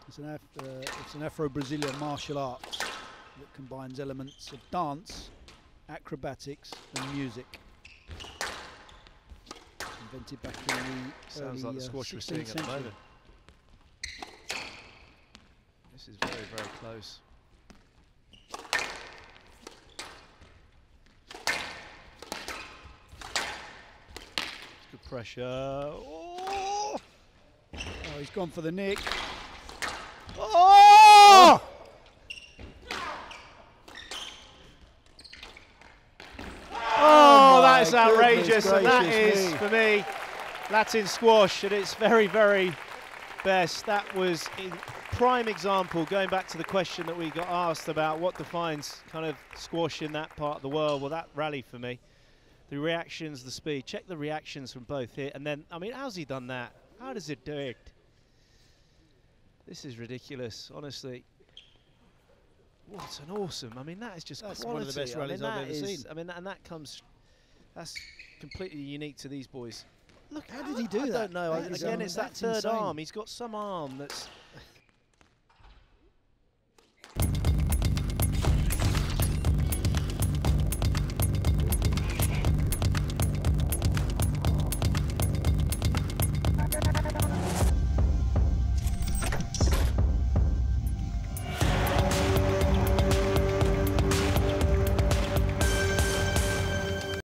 It's an Afro-Brazilian martial art that combines elements of dance, acrobatics and music. Invented back in the Sounds like the squash we're seeing at the moment. This is very, very close. Good pressure. Oh! Oh, he's gone for the nick. Oh! Oh, that is outrageous, and that is, for me, Latin squash at its very, very best. That was a prime example, going back to the question that we got asked about what defines kind of squash in that part of the world. Well, that rally for me, the reactions, the speed. Check the reactions from both here, and then, I mean, how's he done that? How does it do it? This is ridiculous, honestly. What an awesome, I mean, that is just That's quality. one of the best rallies I've ever seen. I mean, and that comes, that's completely unique to these boys. Look, how did he do that? I don't know. Again, it's that third arm. He's got some arm that's